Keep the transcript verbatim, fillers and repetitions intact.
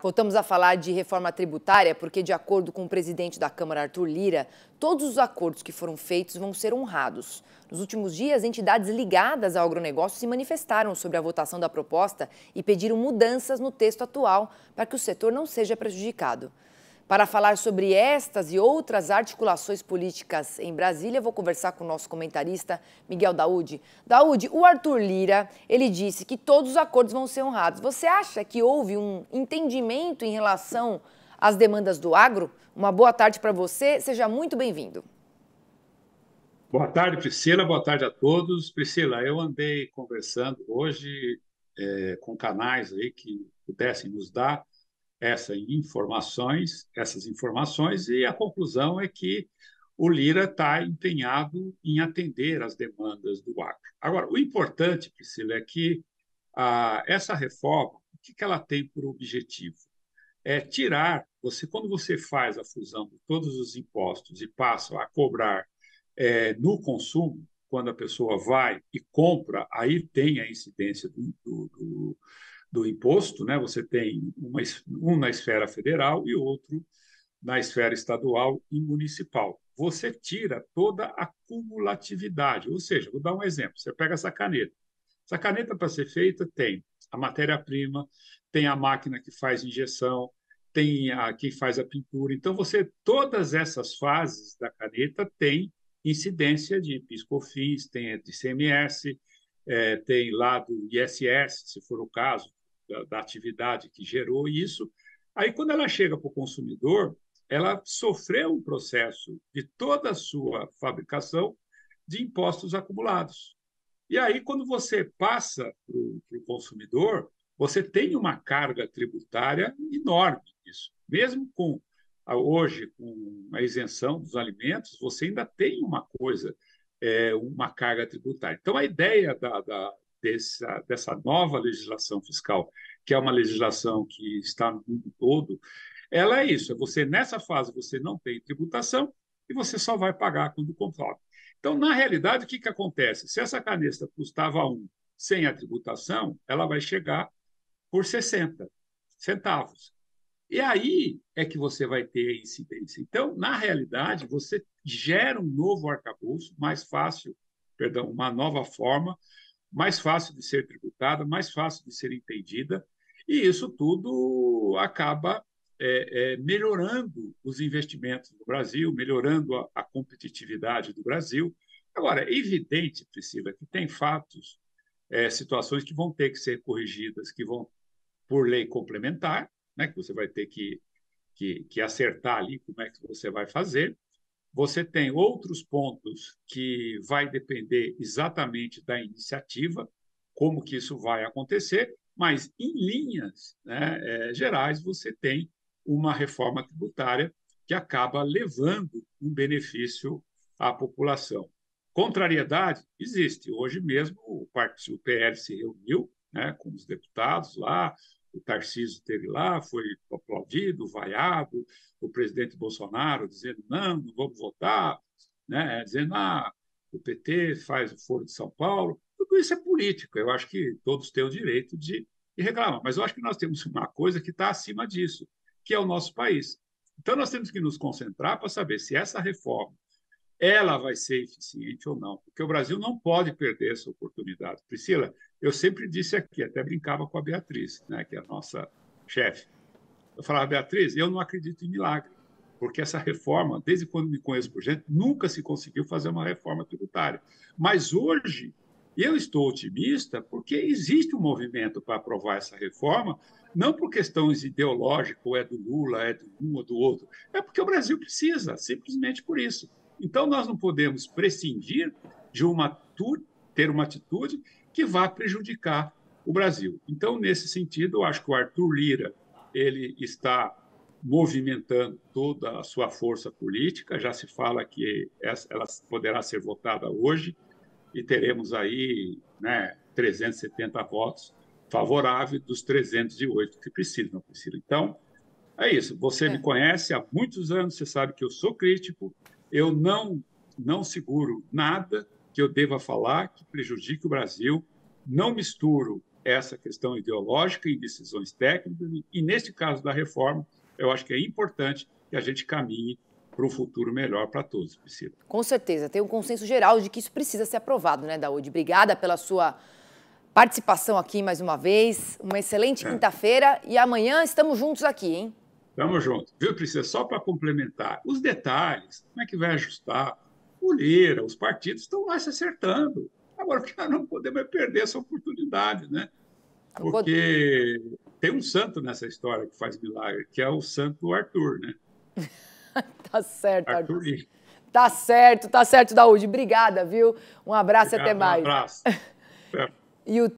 Voltamos a falar de reforma tributária porque, de acordo com o presidente da Câmara, Arthur Lira, todos os acordos que foram feitos vão ser honrados. Nos últimos dias, entidades ligadas ao agronegócio se manifestaram sobre a votação da proposta e pediram mudanças no texto atual para que o setor não seja prejudicado. Para falar sobre estas e outras articulações políticas em Brasília, vou conversar com o nosso comentarista Miguel Daoud. Daoud, o Arthur Lira, ele disse que todos os acordos vão ser honrados. Você acha que houve um entendimento em relação às demandas do agro? Uma boa tarde para você, seja muito bem-vindo. Boa tarde, Priscila, boa tarde a todos. Priscila, eu andei conversando hoje é, com canais aí que pudessem nos dar essas informações, essas informações, e a conclusão é que o Lira está empenhado em atender às demandas do agro. Agora, o importante, Priscila, é que ah, essa reforma, o que, que ela tem por objetivo? É tirar, você, quando você faz a fusão de todos os impostos e passa a cobrar é, no consumo, quando a pessoa vai e compra, aí tem a incidência do, do, do do imposto, né? Você tem uma, um na esfera federal e outro na esfera estadual e municipal. Você tira toda a cumulatividade, ou seja, vou dar um exemplo, você pega essa caneta. Essa caneta, para ser feita, tem a matéria-prima, tem a máquina que faz injeção, tem a quem faz a pintura. Então, você, todas essas fases da caneta têm incidência de PIS/COFINS, tem de I C M S, é, tem lá do I S S, se for o caso, da, da atividade que gerou isso. Aí, quando ela chega para o consumidor, ela sofreu um processo de toda a sua fabricação de impostos acumulados. E aí, quando você passa para o consumidor, você tem uma carga tributária enorme nisso. Mesmo com hoje, com a isenção dos alimentos, você ainda tem uma coisa, é, uma carga tributária. Então, a ideia da, da, dessa, dessa nova legislação fiscal, que é uma legislação que está no mundo todo, ela é isso, é você, nessa fase, você não tem tributação e você só vai pagar quando comprar. Então, na realidade, o que, que acontece? Se essa caneta custava um sem a tributação, ela vai chegar por sessenta centavos. E aí é que você vai ter a incidência. Então, na realidade, você gera um novo arcabouço, mais fácil, perdão, uma nova forma, mais fácil de ser tributada, mais fácil de ser entendida, e isso tudo acaba é, é, melhorando os investimentos no Brasil, melhorando a, a competitividade do Brasil. Agora, é evidente, Priscila, que tem fatos, é, situações que vão ter que ser corrigidas, que vão por lei complementar, né, que você vai ter que, que, que acertar ali como é que você vai fazer. Você tem outros pontos que vai depender exatamente da iniciativa, como que isso vai acontecer, mas em linhas, né, é, gerais você tem uma reforma tributária que acaba levando um benefício à população. Contrariedade existe. Hoje mesmo o, partido, o P L se reuniu, né, com os deputados lá, o Tarcísio esteve lá, foi aplaudido, vaiado, o presidente Bolsonaro dizendo não, não vamos votar, né? Dizendo ah, o P T faz o Foro de São Paulo. Tudo isso é política. Eu acho que todos têm o direito de, de reclamar, mas eu acho que nós temos uma coisa que está acima disso, que é o nosso país. Então, nós temos que nos concentrar para saber se essa reforma ela vai ser eficiente ou não, porque o Brasil não pode perder essa oportunidade. Priscila, eu sempre disse aqui, até brincava com a Beatriz, né, que é a nossa chefe. Eu falava, Beatriz, eu não acredito em milagre, porque essa reforma, desde quando me conheço por gente, nunca se conseguiu fazer uma reforma tributária. Mas hoje, eu estou otimista porque existe um movimento para aprovar essa reforma, não por questões ideológicas, ou é do Lula, é do um ou do outro, é porque o Brasil precisa, simplesmente por isso. Então, nós não podemos prescindir de uma ter uma atitude que vá prejudicar o Brasil. Então, nesse sentido, eu acho que o Arthur Lira ele está movimentando toda a sua força política. Já se fala que ela poderá ser votada hoje e teremos aí, né, trezentos e setenta votos favoráveis dos trezentos e oito que precisam, Priscila. Então, é isso. Você me É. conhece há muitos anos, você sabe que eu sou crítico, eu não, não seguro nada que eu deva falar que prejudique o Brasil, não misturo essa questão ideológica e decisões técnicas, e neste caso da reforma, eu acho que é importante que a gente caminhe para um futuro melhor para todos, Priscila. Com certeza, tem um consenso geral de que isso precisa ser aprovado, né, Daúde? Obrigada pela sua participação aqui mais uma vez, uma excelente é. quinta-feira e amanhã estamos juntos aqui, hein? Estamos juntos. Viu, Priscila? Só para complementar, os detalhes, como é que vai ajustar? O Lira, os partidos estão lá se acertando. Agora, o que nós não podemos é perder essa oportunidade, né? Porque tem um santo nessa história que faz milagre, que é o santo Arthur, né? Tá certo, Arthur Arthur. Lira. Tá certo, tá certo, Daúde. Obrigada, viu? Um abraço e até mais. Um abraço. E o